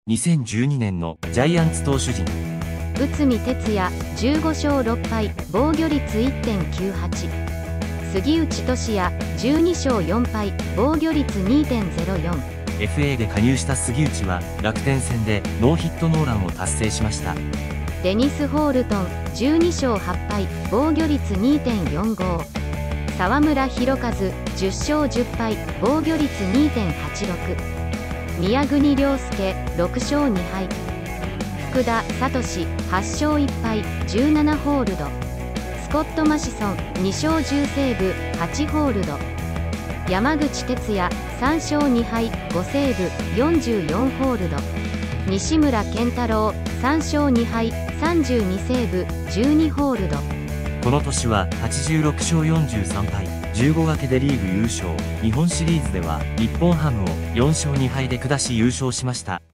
2012年のジャイアンツ投手陣。 内海哲也15勝6敗防御率 1.98。 杉内俊也12勝4敗防御率 2.04。 FA で加入した杉内は楽天戦でノーヒットノーランを達成しました。 デニス・ホールトン12勝8敗防御率 2.45。 沢村博和10勝10敗防御率 2.86。 宮国亮介6勝2敗。福田聡8勝1敗17ホールド。スコット・マシソン2勝10セーブ8ホールド。山口哲也3勝2敗5セーブ44ホールド。西村健太郎3勝2敗32セーブ12ホールド。 この年は86勝43敗15掛けでリーグ優勝。日本シリーズでは日本ハムを4勝2敗で下し優勝しました。